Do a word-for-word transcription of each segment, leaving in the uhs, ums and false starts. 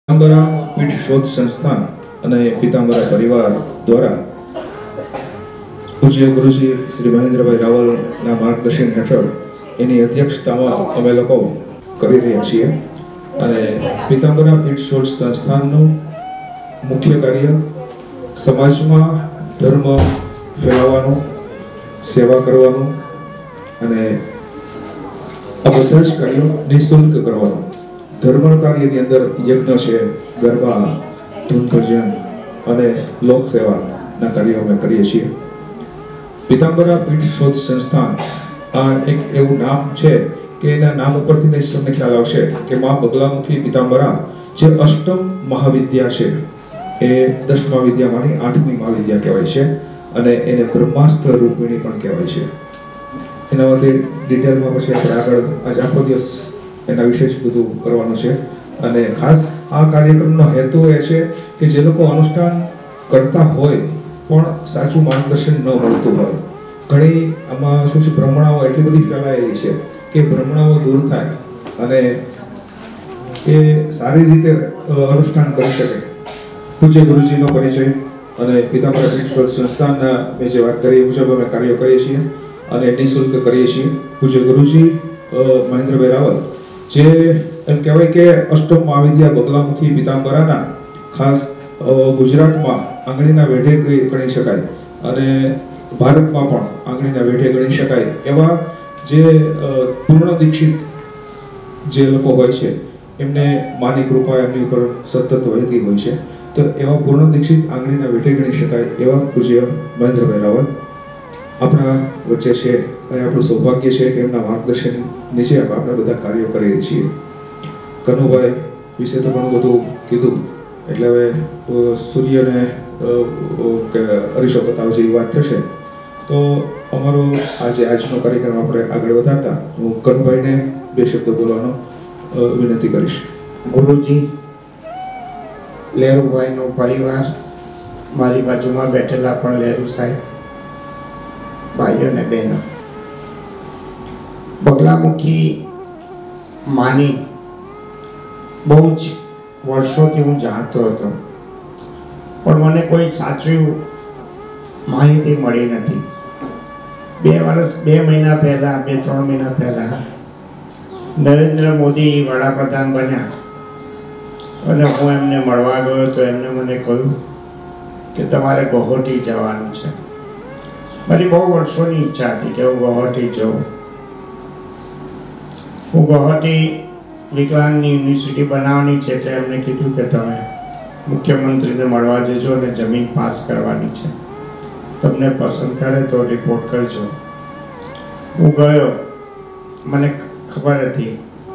પીતાંબરા પીઠ શોધ સંસ્થાન અને પીતાંબરા પરિવાર દ્વારા પૂજ્ય ગુરુજી શ્રી મહેન્દ્રભાઈ રાવલના માર્ગદર્શન હેઠળ એની અધ્યક્ષતામાં અમે લોકો કરી રહ્યા છીએ અને પીતાંબરા પીઠ શોધ સંસ્થાનનું મુખ્ય કાર્ય સમાજમાં ધર્મ ફેલાવવાનું, સેવા કરવાનું અને આ બધા જ કાર્યો નિઃશુલ્ક કરવાનું. ધર્મ કાર્યની અંદર યજ્ઞ છે, ગરબા, ધૂન ભજન અને લોક સેવાના કાર્યો અમે કરીએ છીએ. પીતાંબરા પીઠ શોધ સંસ્થાન આ એક એવું નામ છે કે એના નામ ઉપરથી જ તમને ખ્યાલ આવશે કે મા બગલામુખી પીતાંબરા જે અષ્ટમ મહાવિદ્યા છે એ દસ મહાવિદ્યામાંની આઠમી મહાવિદ્યા કહેવાય છે અને એને બ્રહ્માસ્ત્ર રૂપિણી પણ કહેવાય છે. એના માટે ડિટેલમાં પછી આપણે આગળ આજ આખો દિવસ એના વિશે જ બધું કરવાનું છે અને ખાસ આ કાર્યક્રમનો હેતુ એ છે કે જે લોકો અનુષ્ઠાન કરતા હોય પણ સાચું માર્ગદર્શન ન મળતું હોય. ઘણી આમાં શું છે, ભ્રમણાઓ એટલી બધી ફેલાયેલી છે કે ભ્રમણાઓ દૂર થાય અને એ સારી રીતે અનુષ્ઠાન કરી શકે. પૂજ્ય ગુરુજીનો પરિચય અને પીતાંબરા પીઠ શોધ સંસ્થાનના મેં જે વાત કરી એ મુજબ અમે કાર્યો કરીએ છીએ અને નિઃશુલ્ક કરીએ છીએ. પૂજ્ય ગુરુજી મહેન્દ્રભાઈ રાવલ જે એમ કહેવાય કે અષ્ટમ મહાવિદ્યા બગલામુખી પીતાંબરાના ખાસ ગુજરાતમાં આંગળીના વેઢે ગણી શકાય અને ભારતમાં પણ આંગળીના વેઢે ગણી શકાય એવા જે પૂર્ણ દીક્ષિત જે લોકો હોય છે એમને માની કૃપા એમની ઉપર સતત વહેતી હોય છે. તો એવા પૂર્ણ દીક્ષિત આંગળીના વેઢે ગણી શકાય એવા પૂજ્ય મહેન્દ્રભાઈ રાવલ આપણા વચ્ચે છે અને આપણું સૌભાગ્ય છે કે એમના માર્ગદર્શન નીચે આપણે બધા કાર્યો કરીએ છીએ. કનુભાઈ વિશે તો ઘણું બધું કીધું એટલે હવે સૂર્યને અરીસો બતાવે જેવી વાત થશે. તો અમારો આજે આજનો કાર્યક્રમ આપણે આગળ વધારતા હું કનુભાઈને બે શબ્દો બોલવાનો વિનંતી કરીશ. ગુરુજી, લહેરુભાઈનો પરિવાર, મારી બાજુમાં બેઠેલા પણ લહેરુ સાહેબ, ભાઈઓ અને બહેનો, બગલામુખી માની બહુ જ વર્ષોથી હું જાણતો હતો પણ મને કોઈ સાચું માહિતી મળી નથી. બે વર્ષ બે મહિના પહેલાં બે ત્રણ મહિના પહેલાં નરેન્દ્ર મોદી વડાપ્રધાન બન્યા અને હું એમને મળવા ગયો તો એમને મને કહ્યું કે તમારે ગોહટી જવાનું છે. મારી બહુ વર્ષોની ઈચ્છા હતી કે હું ગોહટી જાઉં. હું ગોહટી વિકલાંગની યુનિવર્સિટી બનાવવાની છે એટલે એમને કીધું કે તમે મુખ્યમંત્રીને મળવા જજો અને જમીન પાસ કરવાની છે, તમને પસંદ કરે તો રિપોર્ટ કરજો. હું ગયો, મને ખબર હતી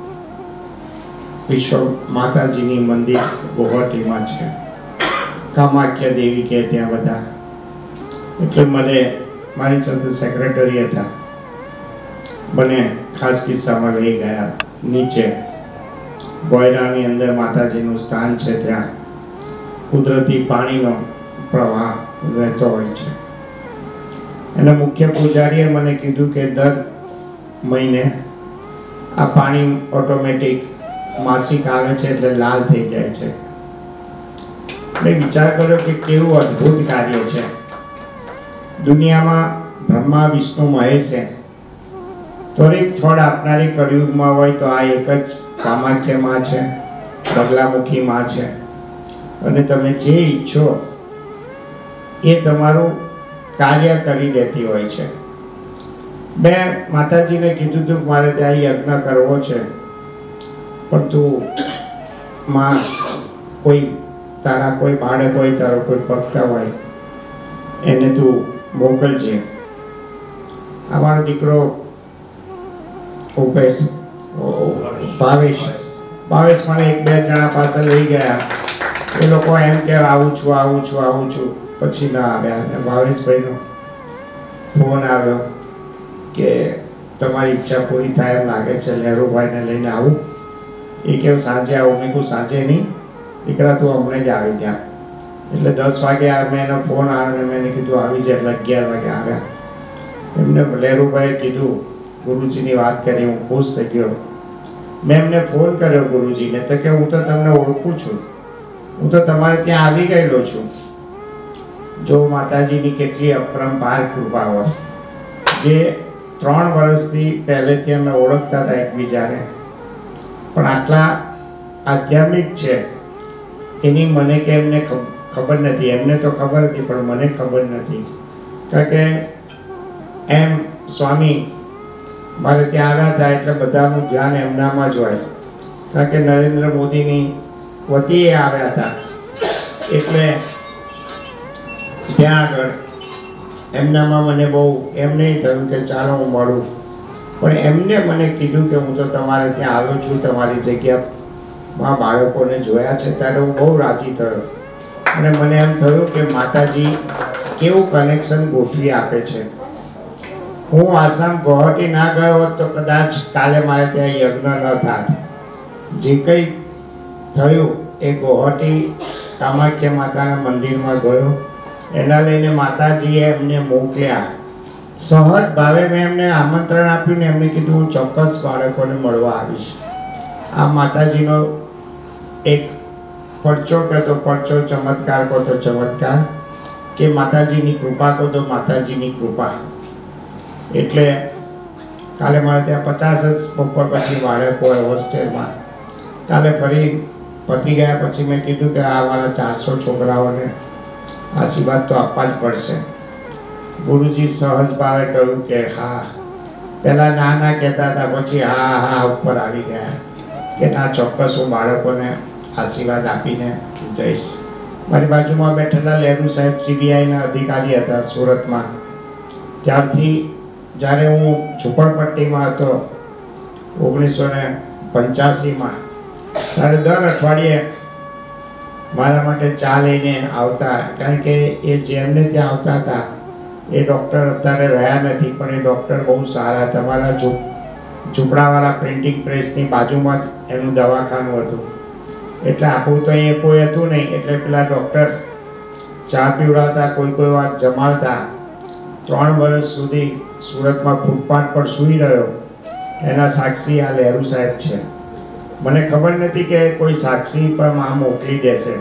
વિશ્વ માતાજીની મંદિર ગોહટીમાં છે, કામાખ્યા દેવી કે ત્યાં બધા. એટલે મને મારી સાથે સેક્રેટરી હતા, મને ખાસ કિસ્સામાં લઈ ગયા નીચે બોયરાની અંદર માતાજીનું સ્થાન છે, ત્યાં કુદરતી પાણીનો પ્રવાહ વહેતો હોય છે. એના મુખ્ય પૂજારીએ મને કીધું કે દર મહિને આ પાણી ઓટોમેટિક માસિક આવે છે એટલે લાલ થઈ જાય છે. મેં વિચાર કર્યો કે કેવું અદ્ભુત કાર્ય છે. દુનિયામાં બ્રહ્મા વિષ્ણુ મહેશે ત્વરિત ફળ આપનારી કળિયુગમાં હોય તો આ એક જ કામાખ્ય માં છે, બગલામુખી માં છે. અને તમે જે ઈચ્છો એ તમારું કાર્ય કરી દેતી હોય છે. મેં માતાજીને કીધું હતું મારે ત્યાં યજ્ઞ કરવો છે પણ તું માં કોઈ તારા કોઈ બાળક હોય, તારો કોઈ ભક્ત હોય એને તું મોકલજે. અમારો દીકરો ઉપેશ ભાવેશ ભાવેશ મને એક બે જણા પાસે લઈ ગયા. એ લોકો એમ કે આવું છું આવું છું આવું છું પછી ના આવ્યા. અને ભાવેશભાઈનો ફોન આવ્યો કે તમારી ઈચ્છા પૂરી થાય એમ લાગે છે, લહેરુભાઈને લઈને આવું. એ કેમ સાંજે આવું? મેં કહું સાંજે નહીં દીકરા, તું હમણાં જ આવી ત્યાં. એટલે દસ વાગે મેં એનો ફોન આવ્યો, મેં એને કીધું આવી જાય. એટલે અગિયાર વાગે આવ્યા. એમને લહેરુભાઈએ કીધું, ગુરુજીની વાત કરી, હું ખુશ થઈ ગયો. મેં એમને ફોન કર્યો ગુરુજીને તો કે હું તો તમને ઓળખું છું, હું તો તમારે ત્યાં આવી ગયેલો છું. જો માતાજીની કેટલી અપરંપાર કૃપા હોય. જે ત્રણ વર્ષથી પહેલેથી અમે ઓળખતા હતા એકબીજાને, પણ આટલા આધ્યાત્મિક છે એની મને કે એમને ખબર નથી. એમને તો ખબર હતી પણ મને ખબર નથી. કારણ કે એમ સ્વામી મારે ત્યાં આવ્યા હતા એટલે બધાનું ધ્યાન એમનામાં જ હોય. કારણ કે નરેન્દ્ર મોદીની વતીએ આવ્યા હતા એટલે ત્યાં આગળ એમનામાં મને બહુ એમ નહીં થયું કે ચાલો હું મળું, પણ એમને મને કીધું કે હું તો તમારે ત્યાં આવ્યો છું, તમારી જગ્યામાં બાળકોને જોયા છે, ત્યારે હું બહુ રાજી થયો. અને મને એમ થયું કે માતાજી કેવું કનેક્શન ગોઠવી આપે છે. હું આસામ ગુવાહાટી ના ગયો હોત તો કદાચ કાલે મારે ત્યાં યજ્ઞ ન થાત. જે કંઈ થયું એ ગુવાહાટી કામાખ્યા માતાના મંદિરમાં ગયો, એના લઈને માતાજીએ એમને મોકલ્યા. સહજ ભાવે મેં એમને આમંત્રણ આપ્યું ને એમને કીધું હું ચોક્કસ બાળકોને મળવા આવીશ. આ માતાજીનો એક પડચો કહે તો પડચો, ચમત્કાર કહો તો ચમત્કાર, કે માતાજીની કૃપા કહો તો માતાજીની કૃપા. એટલે કાલે મારે ત્યાં પચાસ જ બપોર પછી બાળકો હોય હોસ્ટેલમાં. કાલે ફરી પતી ગયા પછી મેં કીધું કે આ મારા ચારસો છોકરાઓને આશીર્વાદ તો આપવા જ પડશે. ગુરુજી સહજ ભાવે કહ્યું કે હા. પહેલાં ના ના કહેતા હતા, પછી હા હા ઉપર આવી ગયા કે ના ચોક્કસ હું બાળકોને આશીર્વાદ આપીને જઈશ. મારી બાજુમાં બેઠેલા લહેરુ સાહેબ સીબીઆઈના અધિકારી હતા સુરતમાં. ત્યારથી જ્યારે હું ઝૂંપડપટ્ટીમાં હતો ઓગણીસો ને પંચ્યાસીમાં, ત્યારે દર અઠવાડિયે મારા માટે ચા લઈને આવતા. કારણ કે એ જેમને ત્યાં આવતા હતા એ ડૉક્ટર અત્યારે રહ્યા નથી, પણ એ ડૉક્ટર બહુ સારા. તમારા ઝૂંપડાવાળા પ્રિન્ટિંગ પ્રેસની બાજુમાં જ એનું દવાખાનું હતું. એટલે આપણું તો અહીંયા કોઈ હતું નહીં, એટલે પેલા ડૉક્ટર ચા પીવડાવતા, કોઈ કોઈ વાર જમાડતા. ત્રણ વર્ષ સુધી સુરતમાં ફૂટપાથ પર સૂઈ રહ્યો એના સાક્ષી આ લહેરુ સાહેબ છે. મને ખબર નથી કે કોઈ સાક્ષી પણ માં મોકલી દેશે,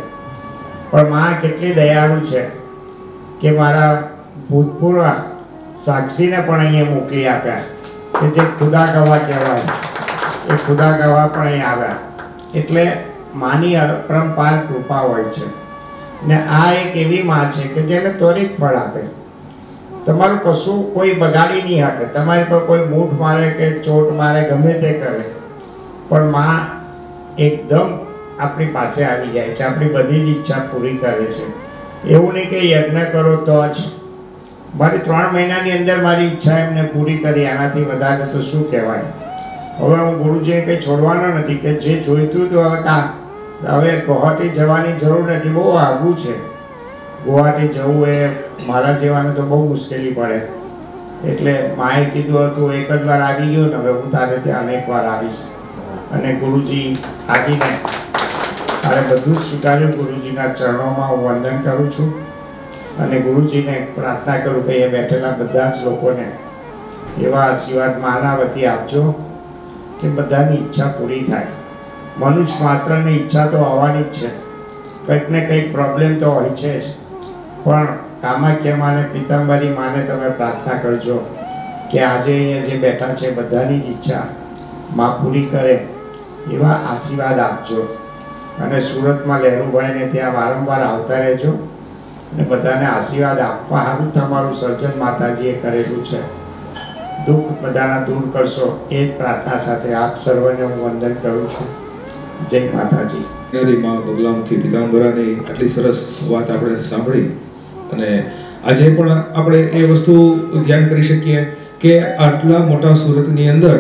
પણ માં કેટલી દયાળુ છે કે મારા ભૂતપૂર્વ સાક્ષીને પણ અહીંયા મોકલી આપ્યા, કે જે ખુદા ગવાહ કહેવાય, એ ખુદા ગવાહ પણ અહીંયા આવ્યા. એટલે માની અપરંપાર કૃપા હોય છે. ને આ એક એવી માં છે કે જેને ત્વરિત ફળ આપે. તમારું કશું કોઈ બગાડી નહીં શકે. તમારી પર કોઈ બૂટ મારે કે ચોટ મારે, ગમે તે કરે, પણ માં એકદમ આપણી પાસે આવી જાય છે, આપણી બધી જ ઈચ્છા પૂરી કરે છે. એવું નહીં કે યજ્ઞ કરો તો જ. મારી ત્રણ મહિનાની અંદર મારી ઈચ્છા એમને પૂરી કરી, આનાથી વધારે તો શું કહેવાય. હવે હું ગુરુજીને કંઈ છોડવાનો નથી કે જે જોઈતું હતું હવે કાં હવે ગુવાહાટી જવાની જરૂર નથી, બહુ આઘું છે. ગુવાહાટી જવું એ મારા જેવાને તો બહુ મુશ્કેલી પડે. એટલે માએ કીધું હતું એક જ વાર આવી ગયો ને હવે હું તારે ત્યાં અનેક વાર આવીશ. અને ગુરુજી આવીને તારે બધું જ સ્વીકાર્યું. ગુરુજીના ચરણોમાં હું વંદન કરું છું અને ગુરુજીને પ્રાર્થના કરું કે એ બેઠેલા બધા જ લોકોને એવા આશીર્વાદ માના વતી આપજો કે બધાની ઈચ્છા પૂરી થાય. મનુષ્ય માત્રની ઈચ્છા તો આવવાની જ છે, કંઈક ને કંઈક પ્રોબ્લેમ તો હોય છે જ, પણ કામાખ્યા માને, પીતાંબરી માને તમે પ્રાર્થના કરજો કે આજે અહીંયા જે બેઠા છે બધાની જ ઈચ્છા માં પૂરી કરે એવા આશીર્વાદ આપજો. અને સુરતમાં લહેરુભાઈને ત્યાં વારંવાર આવતા રહેજો અને બધાને આશીર્વાદ આપવા સારું તમારું સર્જન માતાજીએ કરેલું છે. દુઃખ બધાના દૂર કરશો એ જ પ્રાર્થના સાથે આપ સર્વને હું વંદન કરું છું. જય માતાજી. માં બગલામુખી પીતાંબરાની આટલી સરસ વાત આપણે સાંભળી અને આજે પણ આપણે એ વસ્તુ ધ્યાન કરી શકીએ કે આટલા મોટા સુરતની અંદર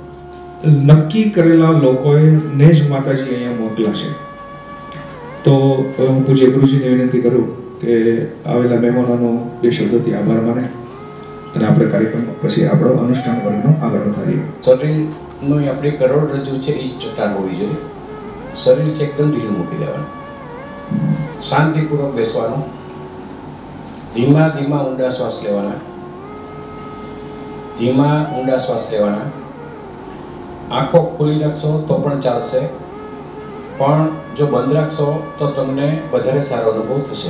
નક્કી કરેલા લોકોએ ને જ માતાજી અહીંયા મોકલા છે. તો હું પૂજ્ય ગુરુજીને વિનંતી કરું કે આવેલા મહેમાનોનો બે શબ્દોથી આભાર માને અને આપણે કાર્યક્રમ પછી આપણો અનુષ્ઠાન વર્ગનો આગળ વધારીએ. શરીરનું આપણી કરોડરજ્જુ છે એ જ ચટાણ હોવી જોઈએ. શરીર છે એકદમ ઢીલું મૂકી દેવાનું, શાંતિપૂર્વક બેસવાનું, ધીમા ધીમા ઊંડા શ્વાસ લેવાના, ધીમા ઊંડા શ્વાસ લેવાના. આંખો ખુલ્લી રાખશો તો પણ ચાલશે, પણ જો બંધ રાખશો તો તમને વધારે સારો અનુભવ થશે.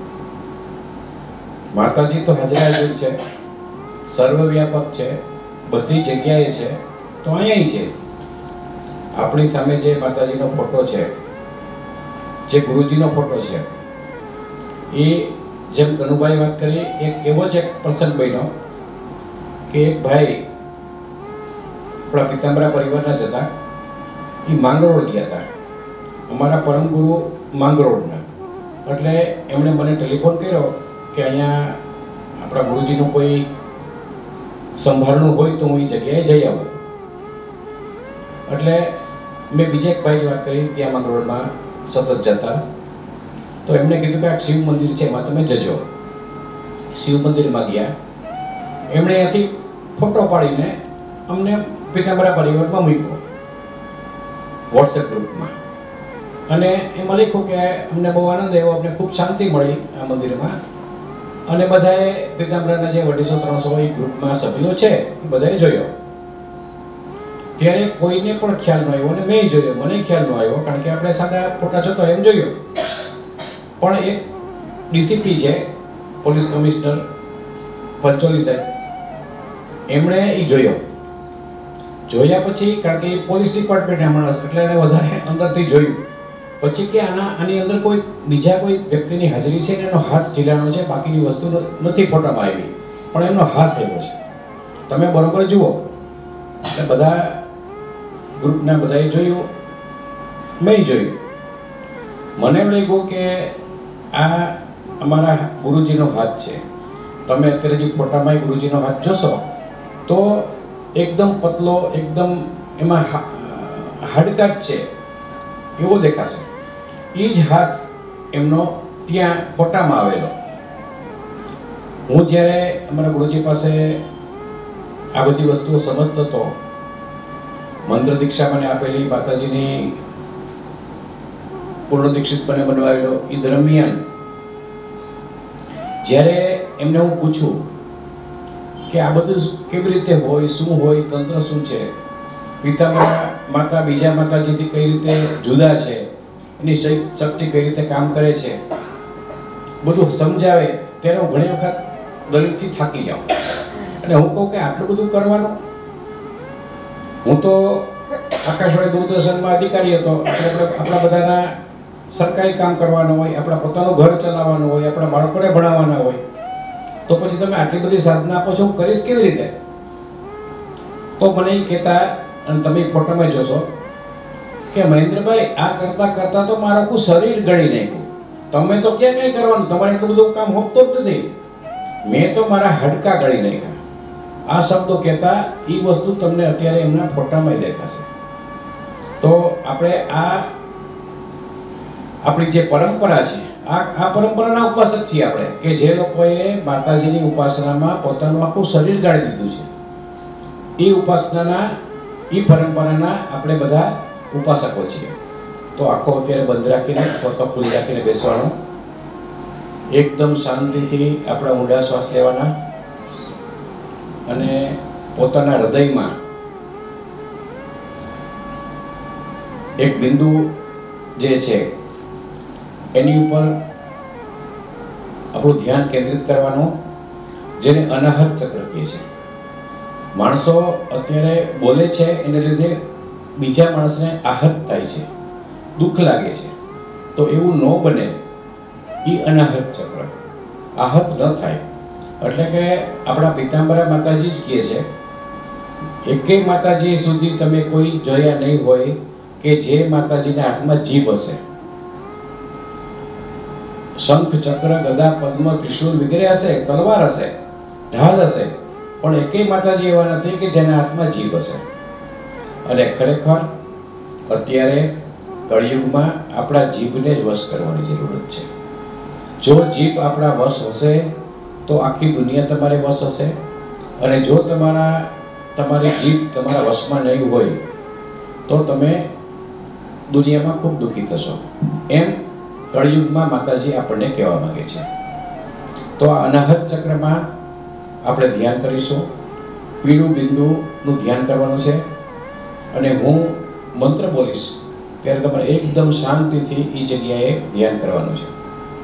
માતાજી તો હાજરા છે, સર્વવ્યાપક છે, બધી જગ્યાએ છે, તો અહીંયા છે. આપણી સામે જે માતાજીનો ફોટો છે, જે ગુરુજીનો ફોટો છે, એ જેમ કનુભાઈ વાત કરી, એક એવો જ એક પ્રસંગ બન્યો કે એક ભાઈ આપણા પિતાંબરા પરિવારના જ હતા. એ માંગરોળ ગયા હતા, અમારા પરમ ગુરુ માંગરોળના. એટલે એમણે મને ટેલિફોન કર્યો કે અહીંયા આપણા ગુરુજીનું કોઈ સંભાળનું હોય તો હું એ જગ્યાએ જઈ આવું. એટલે મેં બીજા એક ભાઈની વાત કરી, ત્યાં માંગરોળમાં સતત જતા. તો એમણે કીધું કે આ શિવ મંદિર છે, એમાં તમે જજો. શિવ મંદિરમાં ગયા, એમણે અહીંયાથી ફોટો પાડીને અમને પિતાંબરા પરિવારમાં મૂક્યો વોટ્સએપ ગ્રુપમાં. અને એમાં લખ્યું કે અમને બહુ આનંદ આવ્યો, અમને ખૂબ શાંતિ મળી આ મંદિરમાં. અને બધાએ પિતાંબરાના જે અઢીસો ત્રણસો એ ગ્રુપમાં સભ્યો છે એ બધાએ જોયો. ત્યારે કોઈને પણ ખ્યાલ ન આવ્યો, અને મેં જોયો, મને ખ્યાલ ન આવ્યો, કારણ કે આપણે સાદા ફોટા જોતો એમ જોયો. પણ એક ડીસીપી છે, પોલીસ કમિશનર પંચોલી સાહેબ, એમણે એ જોયો. જોયા પછી, કારણ કે એ પોલીસ ડિપાર્ટમેન્ટના માણસ એટલે એને વધારે અંદરથી જોયું. પછી કે આના આની અંદર કોઈ બીજા કોઈ વ્યક્તિની હાજરી છે ને એનો હાથ ઝીલાણો છે, બાકીની વસ્તુ નથી ફોટામાં આવી, પણ એમનો હાથ આવ્યો છે, તમે બરોબર જુઓ. એટલે બધા ગ્રુપના બધાએ જોયું, મેં જોયું. મને એમ લાગ્યું કે આ અમારા ગુરુજીનો હાથ છે. તમે અત્યારે જે ફોટામાં ગુરુજીનો હાથ જોશો તો એકદમ પતલો, એકદમ એમાં હાડકા જ છે એવો દેખાશે. એ જ હાથ એમનો ત્યાં ફોટામાં આવેલો. હું જ્યારે અમારા ગુરુજી પાસે આ બધી વસ્તુઓ સમજતો હતો, મંત્ર દીક્ષા મને આપેલી, માતાજીની પૂર્ણ દીક્ષિત મને બનવાયેલો, એ દરમિયાન જ્યારે એમને હું પૂછું કે આ બધું કેવી રીતે હોય, શું હોય, તંત્ર શું છે, પિતાંબરા માતા બીજા માતાજીથી કઈ રીતે જુદા છે, એની શક્તિ કઈ રીતે કામ કરે છે, બધું સમજાવે, ત્યારે હું ઘણી વખત દલિતથી થાકી જાઉં. અને હું કહું કે આટલું બધું કરવાનું. હું તો આકાશવાણી દૂરદર્શનમાં અધિકારી હતો, આપણે આપણા બધાના સરકારી કામ કરવાનું હોય, આપણા પોતાનું ઘર ચલાવવાનું હોય, આપણા બાળકોને ભણાવવાના હોય, તો પછી તમે આટલી બધી સાધના આપો છો, હું કરીશ કેવી રીતે? તો મને એ કહેતા, અને તમે ફોટામાં જોશો કે મહેન્દ્રભાઈ આ કરતા કરતા તો મારું આખું શરીર ગળી નાખ્યું. તમે તો ક્યાં કંઈ કરવાનું, તમારે એટલું બધું કામ હોતું જ નથી, મેં તો મારા હાડકા ગળી નાખ્યા. આ શબ્દો કહેતા, એ વસ્તુ તમને અત્યારે એમના ફોટામાં દેખાશે. તો આપણે આ આપણી જે પરંપરા છે, આ આ પરંપરાના ઉપાસક છીએ આપણે, કે જે લોકોએ માતાજીની ઉપાસનામાં પોતાનું આખું શરીર ગાળી દીધું છે. એ ઉપાસનાના, એ પરંપરાના આપણે બધા ઉપાસકો છીએ. તો આખો અત્યારે બંધ રાખીને અથવા તો ખુલ્લી રાખીને બેસવાનું, એકદમ શાંતિથી આપણા ઊંડા શ્વાસ લેવાના, અને પોતાના હૃદયમાં એક બિંદુ જે છે એની ઉપર આપણું ધ્યાન કેન્દ્રિત કરવાનું, જેને અનાહત ચક્ર કહે છે. માણસો અત્યારે બોલે છે, એને લીધે બીજા માણસને આહત થાય છે, દુઃખ લાગે છે. તો એવું ન બને, એ અનાહત ચક્ર, આહત ન થાય. એટલે કે આપણા પિતાંબરા માતાજી જ કહે છે, એકેય માતાજી સુધી તમે કોઈ જોયા નહીં હોય કે જે માતાજીના હાથમાં જીભ હશે. શંખ, ચક્ર, ગદા, પદ્મ, ત્રિશૂળ વગેરે હશે, તલવાર હશે, ઢાલ હશે, પણ એકેય માતાજી એવા નથી કે જેના હાથમાં જીભ હશે. અને ખરેખર અત્યારે કળિયુગમાં આપણા જીભને જ વશ કરવાની જરૂરત છે. જો જીભ આપણા વશ હશે તો આખી દુનિયા તમારે વશ હશે. અને જો તમારા તમારી જીભ તમારા વશમાં નહીં હોય તો તમે દુનિયામાં ખૂબ દુઃખી થશો. એમ કળિયુગમાં માતાજી આપણને કહેવા માંગે છે. તો આ અનાહત ચક્રમાં આપણે ધ્યાન કરીશું. પીળું બિંદુનું ધ્યાન કરવાનું છે, અને હું મંત્ર બોલીશ ત્યારે તમારે એકદમ શાંતિથી એ જગ્યાએ ધ્યાન કરવાનું છે.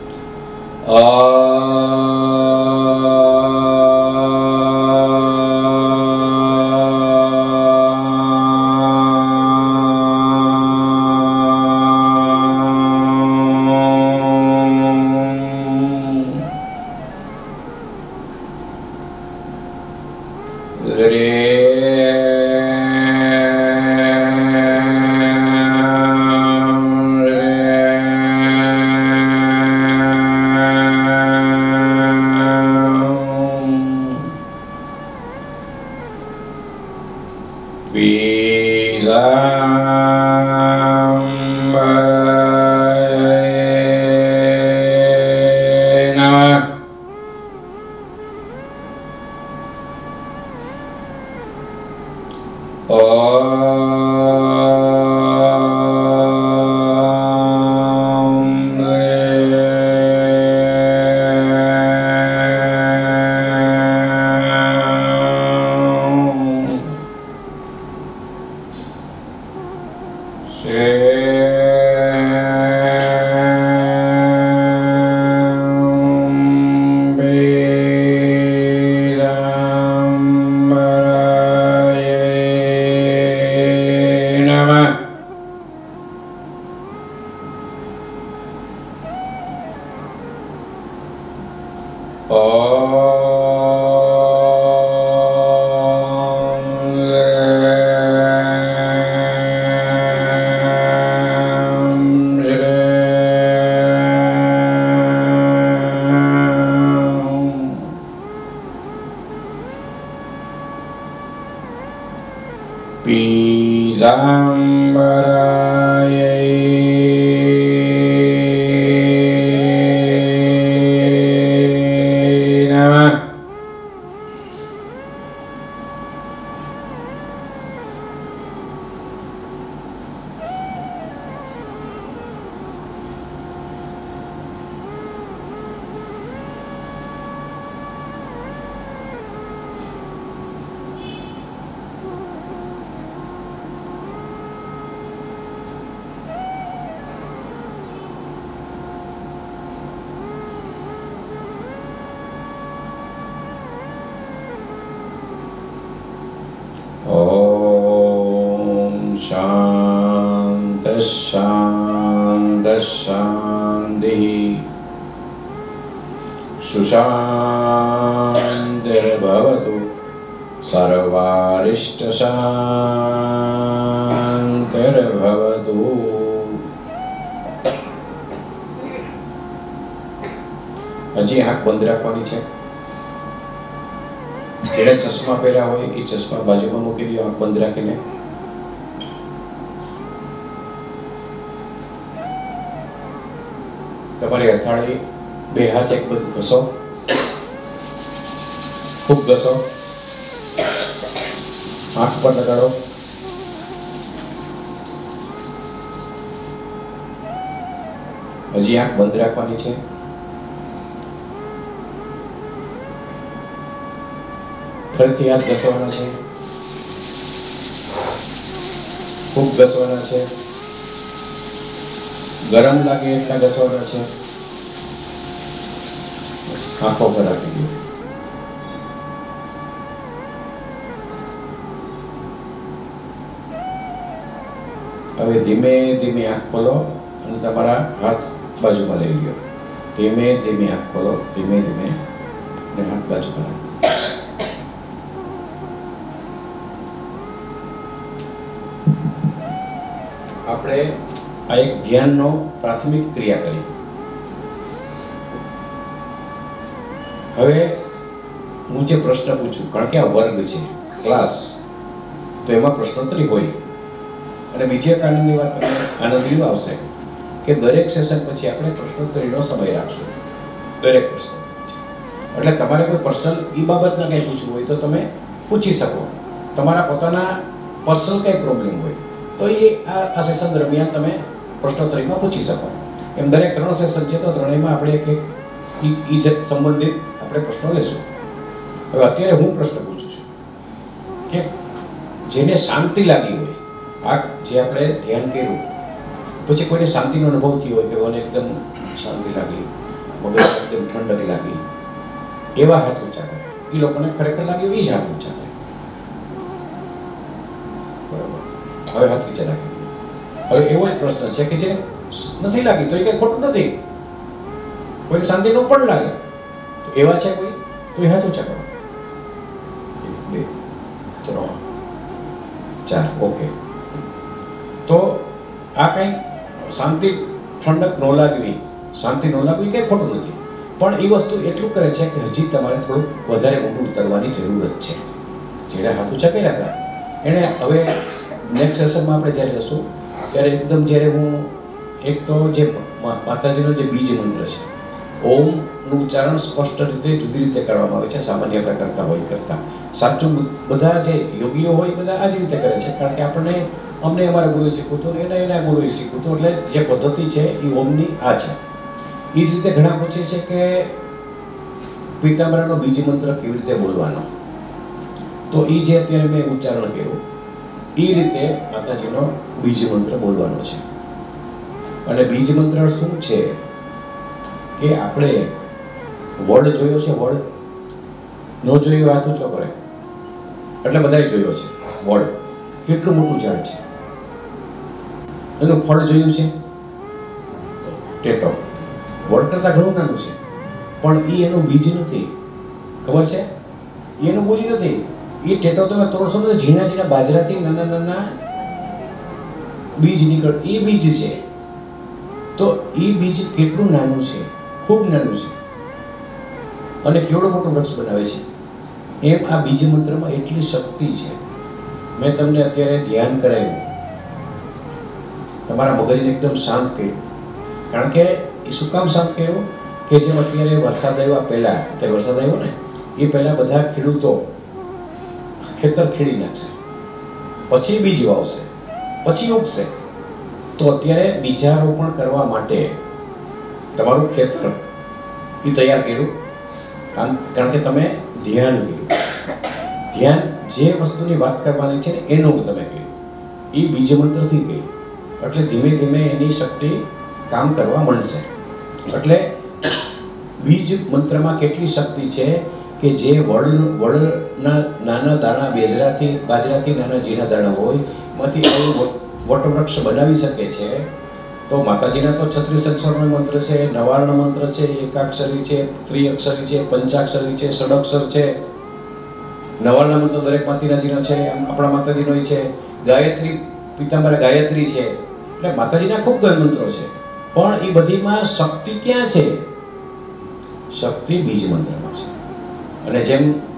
सुशान्तिर्भवतु सर्वारिष्टशान्तिर्भवतु. હજી આંખ બંધ રાખવાની છે. જેને ચશ્મા પહેર્યા હોય એ ચશ્મા બાજુમાં મૂકી દો, આંખ બંધ રાખીને. તમારી અથાળી બે હાથ એક બધું ઘસો, ખૂબ ઘસો, આંખ પર લગાડો. હજી આંખ બંધ રાખવાની છે. ફરીથી હાથ ઘસવાના છે, ખૂબ ઘસવાના છે, ગરમ લાગે એટલા ઘસવાના છે. આંખો પર રાખી દો. હવે ધીમે ધીમે આંખ ખોલો અને તમારા હાથ બાજુમાં લઈ લો. ધીમે ધીમે આંખ ખોલો, ધીમે ધીમે અને હાથ બાજુમાં રાખો. આપણે આ એક ધ્યાનનો પ્રાથમિક ક્રિયા કરી. હવે હું જે પ્રશ્ન પૂછું, કારણ કે આ વર્ગ છે, ક્લાસ, તો એમાં પ્રશ્નોત્તરી હોય અને બીજા કારણની વાત તમને આનંદ એવું આવશે કે દરેક સેશન પછી આપણે પ્રશ્નોત્તરીનો સમય રાખશું. દરેક પ્રશ્ન એટલે તમારે કોઈ પર્સનલ એ બાબતના કંઈ પૂછવું હોય તો તમે પૂછી શકો. તમારા પોતાના પર્સનલ કંઈ પ્રોબ્લેમ હોય તો એ આ સેશન દરમિયાન તમે પ્રશ્નોત્તરીમાં પૂછી શકો. એમ દરેક ત્રણ સેશન છે તો ત્રણેયમાં આપણે એક એક ઈ સંબંધિત આપણે પ્રશ્નો લેશું. હવે અત્યારે હું પ્રશ્ન પૂછું છું કે જેને શાંતિ લાગી હોય, આ જે આપણે ધ્યાન કર્યું પછી કોઈને શાંતિનો અનુભવ થયો હોય કે મને એકદમ શાંતિ લાગી, મગજ એકદમ ઠંડક લાગી, એવા હાથ ઊંચા કરે. એ લોકોને ખરેખર લાગ્યું એ જ હાથ ઊંચા કરે. બરાબર. હવે હાથ નીચે રાખે. હવે એવો એક પ્રશ્ન છે કે જે નથી લાગી તો એ કંઈ ખોટું નથી, કોઈ શાંતિ ન પણ લાગે તો એવા છે કોઈ, તો એ હાથ ઊંચા કરો. એક, બે, ત્રણ, ચાર. ઓકે. તો આ કંઈ શાંતિ ઠંડક ન લાગવી, શાંતિ ન લાગવી કંઈ ખોટું નથી, પણ એ વસ્તુ એટલું કરે છે કે હજી તમારે થોડુંક વધારે ઊંડું ઉતરવાની જરૂરત છે. જેણે હાથ ઊંચા કર્યા હતા એણે હવે નેક્સ્ટ સેશનમાં આપણે જ્યારે લઈશું ત્યારે એકદમ જ્યારે હું એક તો જે માતાજીનો જે બીજ મંત્ર છે ઓમનું ઉચ્ચારણ સ્પષ્ટ રીતે જુદી રીતે કરવામાં આવે છે સામાન્ય આપણે કરતા હોય કરતા. સાચું બધા જે યોગીઓ હોય બધા આ જ રીતે કરે છે, કારણ કે આપણને અમને અમારા ગુરુએ શીખવું હતું, એને એના ગુરુએ શીખવું હતું, એટલે જે પદ્ધતિ છે એ ઓમની આ છે. એ જ રીતે ઘણા પૂછે છે કે પીતાંબરાનો બીજ મંત્ર કેવી રીતે બોલવાનો, તો એ જે અત્યારે મેં ઉચ્ચારણ કર્યું એ રીતે માતાજીનો બીજ મંત્ર બોલવાનો છે. અને બીજ મંત્ર શું છે કે આપણે વડ જોયો છે, વડ ન જોયો હાથ ઊંચો કરે, એટલે બધાએ જોયો છે. વડ કેટલું મોટું ઝાડ છે, એનું ફળ જોયું છે ટેટો. વડ કરતાં ઘણું નાનું છે, પણ એ એનું બીજ નથી. ખબર છે? એ એનું બીજ નથી. એ ટેટો તમે તોડશો તો ઝીણા ઝીણા બાજરાથી નાના નાના બીજ નીકળ, એ બીજ છે. તો એ બીજ કેટલું નાનું છે, ખૂબ નાનું છે, અને કેવડું મોટું વૃક્ષ બનાવે છે. એમ આ બીજ મંત્રમાં એટલી શક્તિ છે. મેં તમને અત્યારે ધ્યાન કરાવ્યું, તમારા મગજને એકદમ શાંત કર્યું. કારણ કે એ શું કામ શાંત કર્યું કે જેમ અત્યારે વરસાદ આવ્યા પહેલાં, અત્યારે વરસાદ આવ્યો ને એ પહેલાં બધા ખેડૂતો ખેતર ખેડી નાખશે, પછી બીજ વાવશે, પછી ઉગશે. તો અત્યારે બીજારોપણ કરવા માટે તમારું ખેતર એ તૈયાર કર્યું, કારણ કે તમે ધ્યાન કર્યું. ધ્યાન જે વસ્તુની વાત કરવાની છે ને એનું તમે કર્યું, એ બીજ મંત્રથી કર્યું. એટલે ધીમે ધીમે એની શક્તિ કામ કરવા મળશે. એટલે બીજ મંત્રમાં કેટલી શક્તિ છે કે જે વડ વડના નાના દાણા બેજરાથી બાજરાથી નાના જીરા દાણા હોય એમાંથી એવું વટવૃક્ષ બનાવી શકે છે. તો માતાજીના તો છત્રીસ અક્ષરનો મંત્ર છે, નવાર્ણ મંત્ર છે, એકાક્ષરી છે, ત્રિઅક્ષરી છે, પંચાક્ષરી છે, ષડક્ષર છે. નવાર્ણ મંત્ર દરેક માતાજીનો છે, આપણા માતાજીનો છે. ગાયત્રી પીતાંબરા ગાયત્રી છે. એટલે માતાજીના ખૂબ ગણ મંત્રો છે, પણ એ બધીમાં શક્તિ ક્યાં છે? શક્તિ બીજ મંત્રમાં છે. અને જેમ